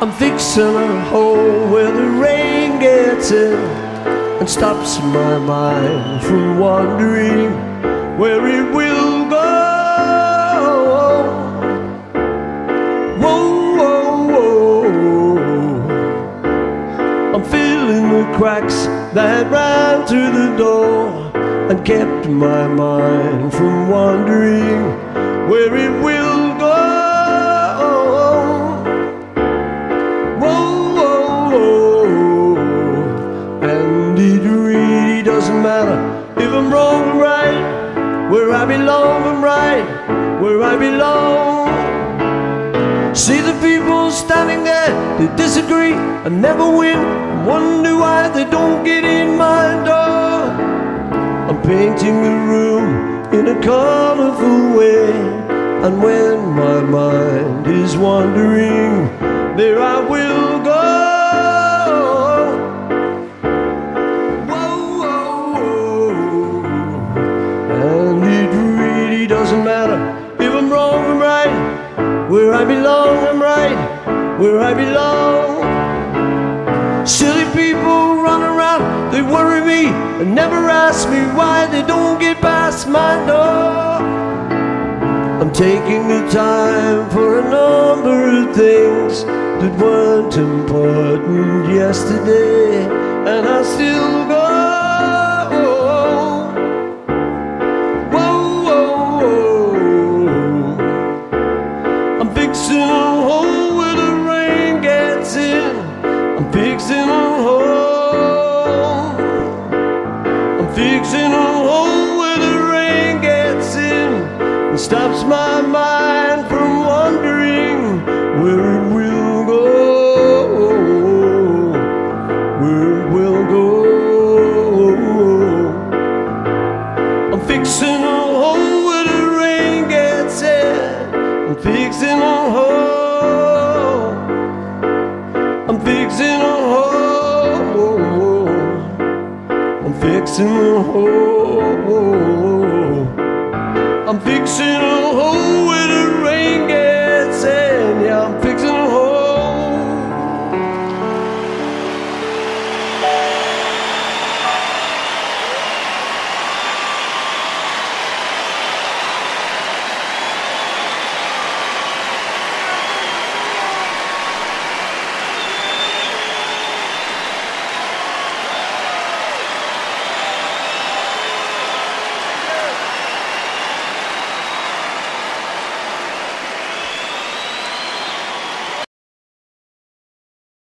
I'm fixing a hole where the rain gets in and stops my mind from wandering where it will go. Whoa, whoa, whoa. I'm filling the cracks that ran through the door and kept my mind from wandering where it will go. Whoa, whoa, whoa. And it really doesn't matter if I'm wrong or right. Where I belong, I'm right where I belong. See the people standing there, they disagree and never win, and wonder why they don't get in my door. I'm painting the room in a colorful way, and when my mind is wandering, there I will go. Whoa, whoa, whoa. And it really doesn't matter if I'm wrong or right. Where I belong, I'm right where I belong. Silly people run around, they worry me and never ask me why they don't get past my door. I'm taking the time for a number of things that weren't important yesterday, and I still go. Whoa, whoa, whoa. I'm fixing a hole where the rain gets in. I'm fixing a hole. I'm fixing a hole where the rain gets in and stops my mind from wandering where it will go. Where it will go. I'm fixing a hole where the rain gets in. I'm fixing a hole. I'm fixing a hole. I'm fixing a hole. I'm fixing a hole where the rain gets in. Yeah, I'm fixing a hole.